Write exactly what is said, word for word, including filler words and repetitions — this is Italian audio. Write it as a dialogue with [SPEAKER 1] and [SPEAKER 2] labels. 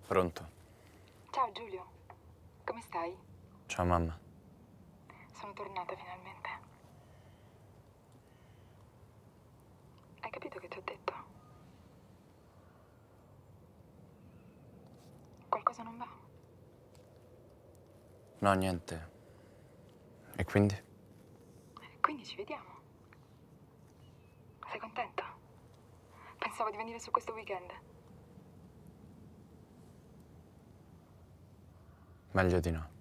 [SPEAKER 1] Pronto?
[SPEAKER 2] Ciao Giulio, come stai?
[SPEAKER 1] Ciao mamma.
[SPEAKER 2] Sono tornata finalmente. Hai capito che ti ho detto? Qualcosa non va?
[SPEAKER 1] No, niente. E quindi?
[SPEAKER 2] Quindi ci vediamo. Sei contento? Pensavo di venire su questo weekend.
[SPEAKER 1] Meglio di no.